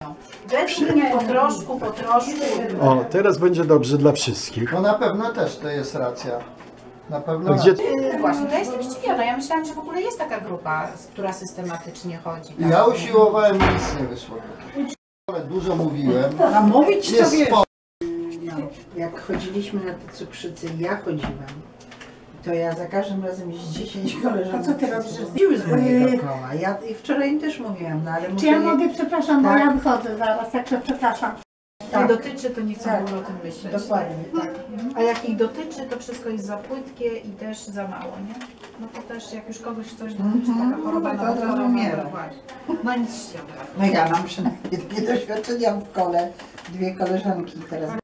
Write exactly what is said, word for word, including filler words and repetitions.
We mnie po troszku, po troszku. O, teraz będzie dobrze dla wszystkich. No na pewno też to jest racja. Na pewno A gdzie- racja. Yy, właśnie, to jestem zdziwiona. Ja myślałam, że w ogóle jest taka grupa, która systematycznie chodzi. Tak? Ja usiłowałem, nic nie wyszło. Ale dużo mówiłem. A mówić to Jest wiesz, spoko. no, jak chodziliśmy na te cukrzycy, ja chodziłam, to ja za każdym razem z dziesięć koleżanek. A co ty robisz? Chodziły z mojego koła. Ja i wczoraj im też mówiłam, no ale Czy muszę ja je- mogę, przepraszam, bo Tak. ja wychodzę zaraz, także przepraszam. Nie Tak. dotyczy, to nie chcę Tak. w ogóle o tym myśleć. Dokładnie, tak. A jak ich dotyczy, to wszystko jest za płytkie i też za mało, nie? No to też jak już kogoś coś dotyczy, Mhm. taka choroba No to nowotworowa, rozumiemy. to właśnie. No nic się nie No ja mam przynajmniej takie doświadczenia w kole, dwie koleżanki teraz